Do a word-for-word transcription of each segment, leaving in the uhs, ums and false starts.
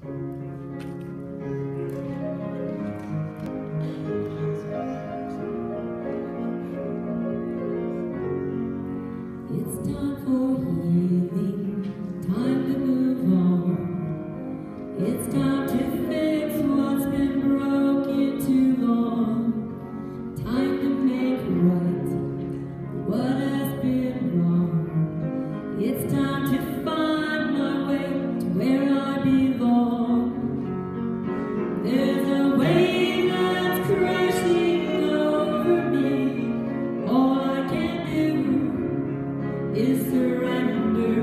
It's time for healing, time to move on. It's time to fix what's been broken too long. Time to make right what has been wrong. It's time to find my way to where I belong. There's a wave that's crashing over me. All I can do is surrender.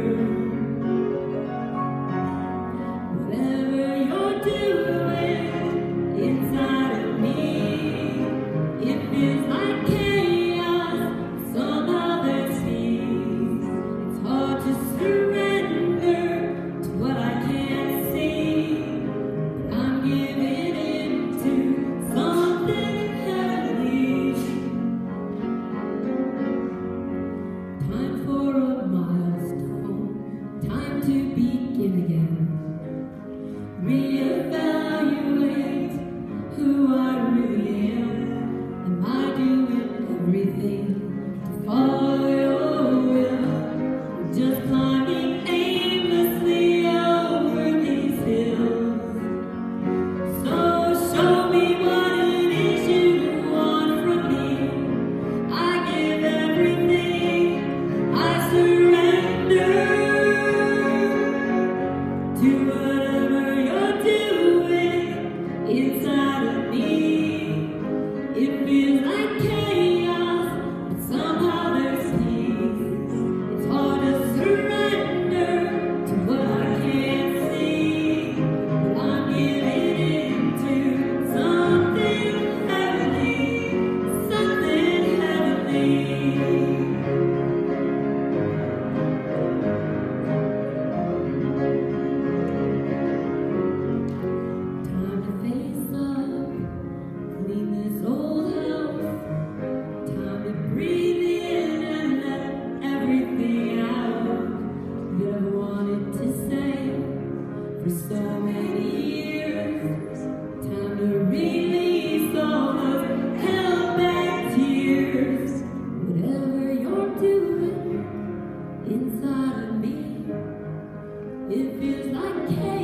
Whatever you're doing inside of me, it feels like chaos, somehow there's peace. It's hard to surrender to what I can't see, but I'm giving in to something heavenly. Time for a milestone, time to begin again. Reevaluate who I really am. Am I doing everything to follow your will? Or just climbing aimlessly over these hills? So show me what it is you want from me. I give everything, I surrender to whatever you're doing inside of me. It feels like chaos, but somehow there's peace. It's hard to surrender to what I can't see, but I'm giving in to something heavenly, something heavenly. Time to face up, clean this old house. Time to breathe in and let everything out that I've wanted to say for so many years. Time to release all those held-back tears. Whatever you're doing inside of me, it feels like chaos.